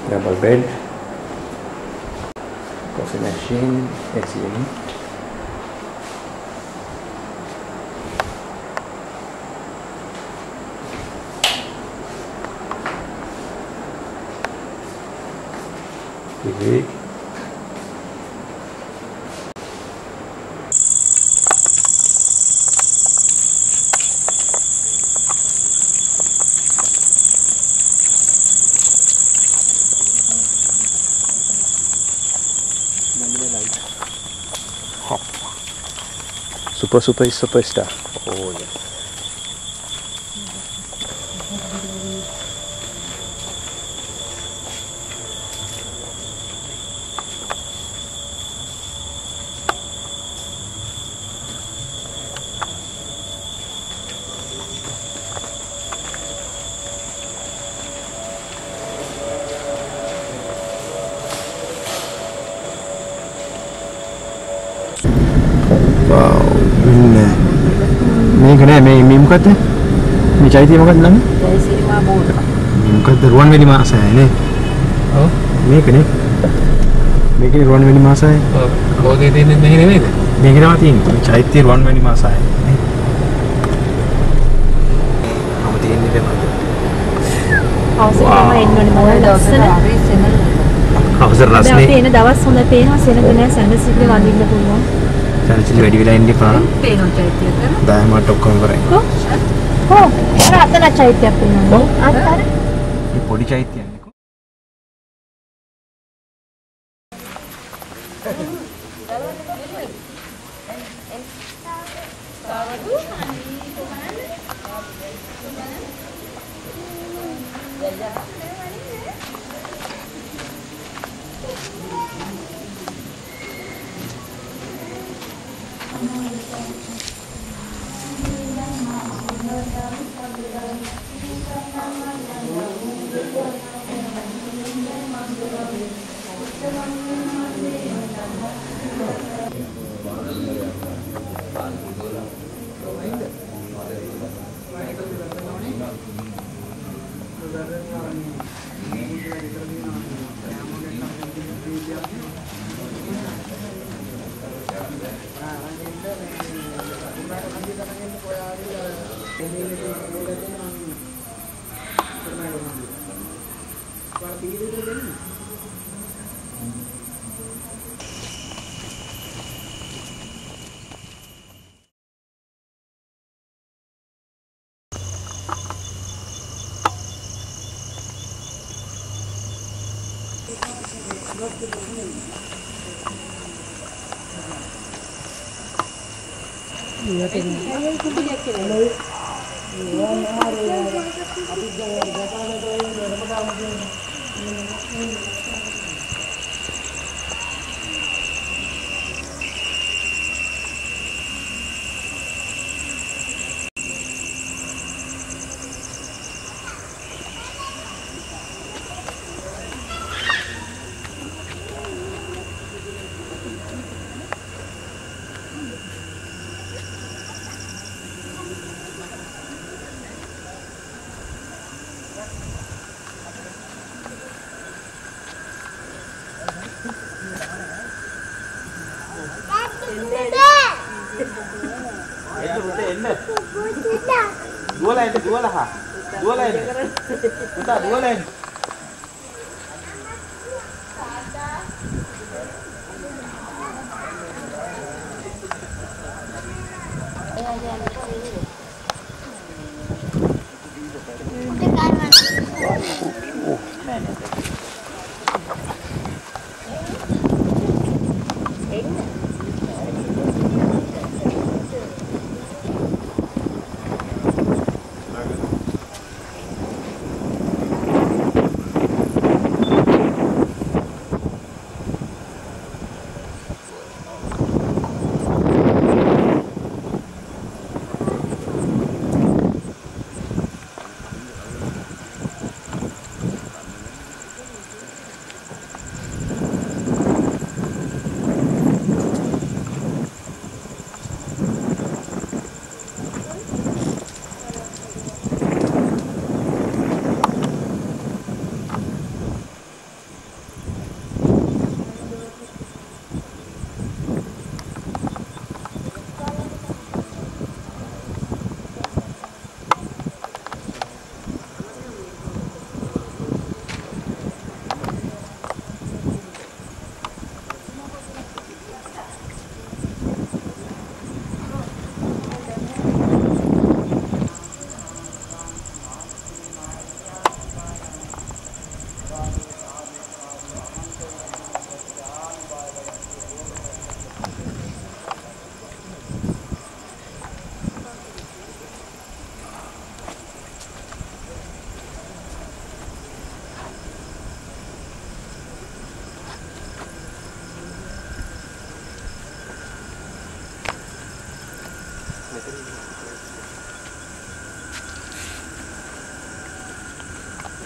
double bed, coffee machine, AC unit. TV. Superstar. Oh yes. Wow, මේක නෑ මේ මොකද්ද? මේ චෛත්‍යය මොකක්ද නම? ජයසිරිමා බෝධ. මොකද්ද රුවන්වැලි මාසය නේ? ඔව් මේකනේ. මේකේ රුවන්වැලි මාසය. ඔව්. බෝධිය තියෙන්නේ මෙහෙ නෙමෙයිද? මේක තමයි තියෙන්නේ. චෛත්‍ය රුවන්වැලි මාසය නේ. මම තියෙන්නේ දෙමළ. අවසරම එන්නෝනේ මොකද දවසට? අවසර රස්නේ. අපි එන දවස් හොඳ පේනවා සෙනග නෑ සැනසෙල්ල වඳින්න පුළුවන්. සැනසෙල්ල වැඩි වෙලා ඉන්නේ පාන. පේනවා චෛත්‍යය කරා. දායමට ඔක්කොම කරේ. ඔව්. අර අතන චෛත්‍යයක් පේනවා. අතන. මේ පොඩි චෛත්‍යයන්නේ.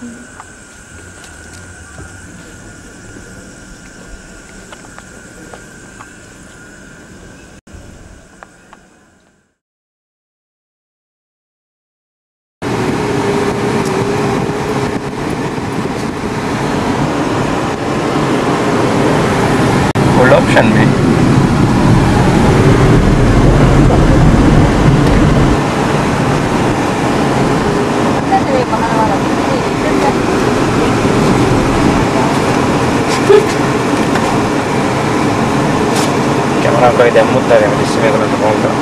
Full option में कैमरा का इधर मुद्दा है मेरे इसमें करना तो होगा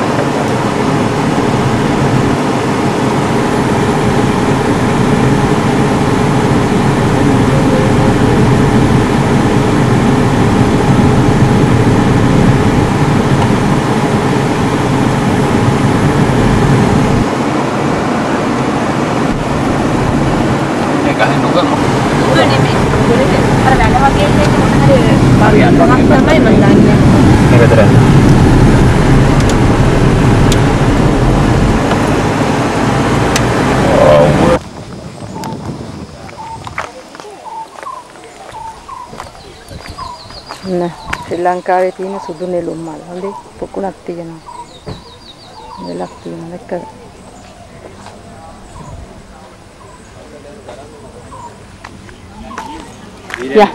Sri-Lanka තියෙන සුදු නෙළුම් මල් හොඳේ පොකුණක් තියෙනවා. වෙලක් තියෙනවා එක. යා.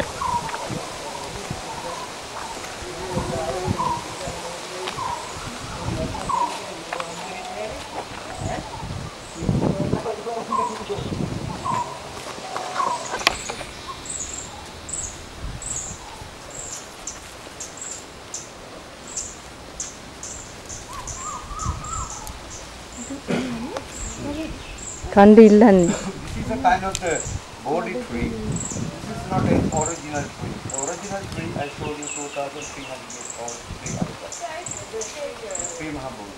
Kandi illani. This is a kind of the body tree. This is not an original tree. The original tree I showed you 2,300 years old tree outside. Tree Mahabodhi.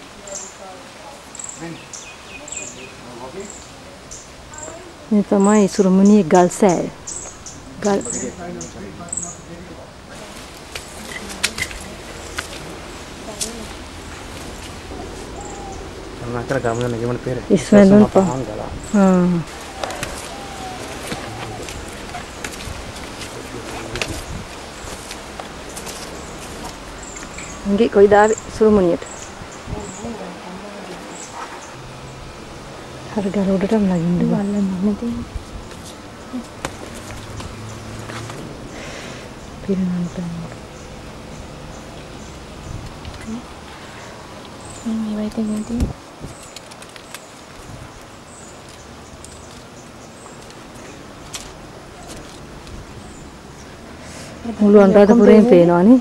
Okay? මේ තමයි සුරමුණියේ ගල් සෑය. ගල් අර ගමන ගෙමන පෙර ඉස්මෙන්දුන් පහන් ගලා ඉංගි කොයි දාවේ සුරමුණියට හරි ගල උඩටම නගින්න බලන්න නැති පිරනන්ට මේ වයිතේ නැති මුළු අනුරාධපුරයෙන් පේනවනේ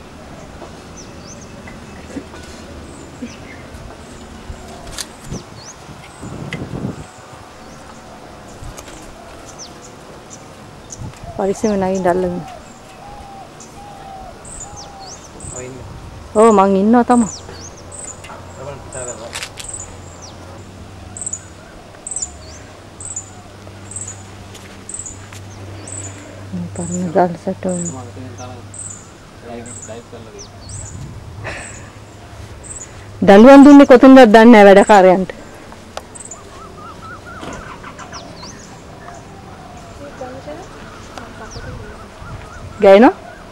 පරිස්සම නැගින්න අල්ලන්න ඔව් මං ඉන්නවා තමයි පරණ ගල්සට දඬුවම් දුන්නේ කොතනද දන්නේ නැහැ වැඩකාරයන්ට ගෑනෝ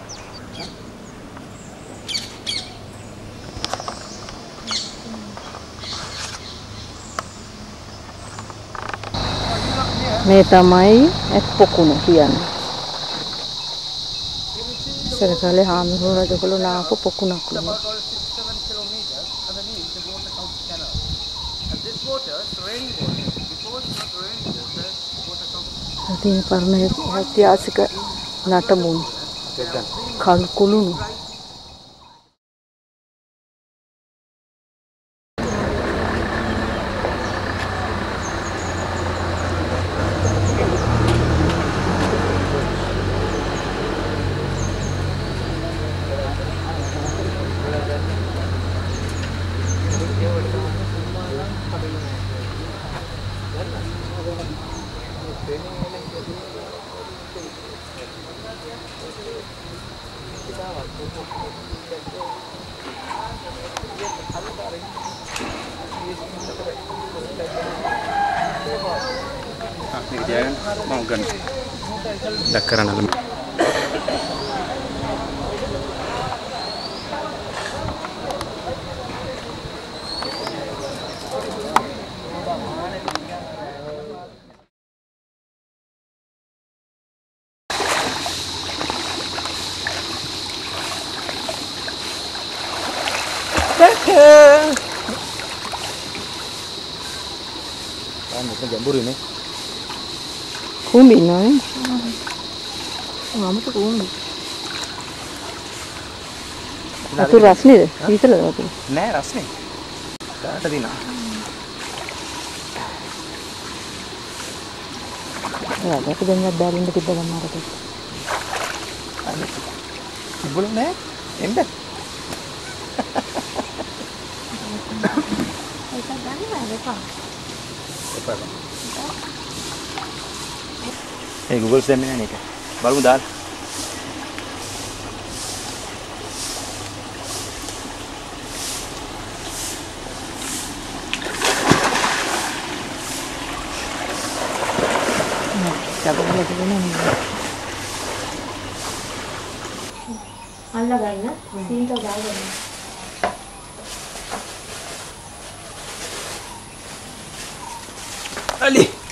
මේ තමයි එක් පොකුණ කියන්නේ සරසලේ හාමුදුරුවෝ රජකළු නාපු පොකුණක් නේ අතින් පරණ ඓතිහාසික නටබුන් කල්කුළුණු මේක තියාගන්න මම ගන්න. ඩක් කරන්න. Jambur ini. Kumbi nih. Mama tuh kumbi. Itu rasnya deh. Itu lah tuh. Nah, rasnya. Ada di mana? Ya, aku jangan darin di dalam marah tuh. Belum nih. Enggak. Google से मैंने नहीं किया बालू दाल क्या बोल रहे थे ना अल्लाह भाई ना सीन तो दाल है Ali